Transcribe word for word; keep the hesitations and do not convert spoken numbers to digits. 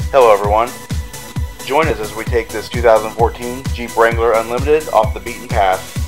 Hello everyone. Join us as we take this two thousand fourteen Jeep Wrangler Unlimited off the beaten path.